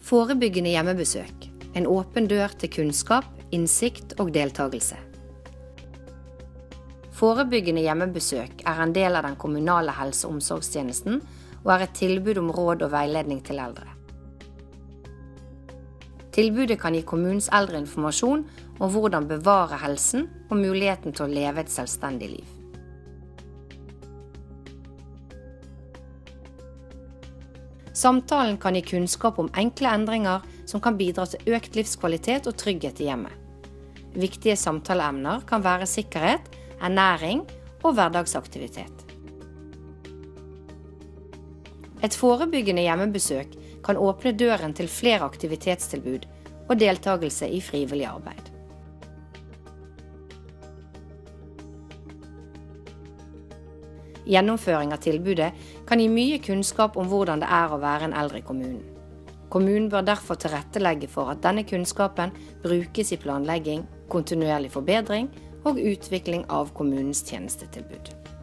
Forebyggende hjemmebesøk, en åpen dør til kunnskap, innsikt og deltagelse. Forebyggende hjemmebesøk er en del av den kommunale helse- og omsorgstjenesten og er et tilbud om råd og veiledning til eldre. Tilbudet kan gi kommunens eldre informasjon om hvordan bevare helsen og muligheten til å leve et selvstendig liv. Samtalen kan gi kunnskap om enkle endringer som kan bidra til økt livskvalitet og trygghet i hjemmet. Viktige samtaleemner kan være sikkerhet, ernæring og hverdagsaktivitet. Et forebyggende hjemmebesøk kan åpne døren til flere aktivitetstilbud og deltagelse i frivillig arbeid. Gjennomføring av tilbudet kan gi mye kunnskap om hvordan det er å være en eldre i kommunen. Kommunen bør derfor tilrettelegge for at denne kunnskapen brukes i planlegging, kontinuerlig forbedring og utvikling av kommunens tjenestetilbud.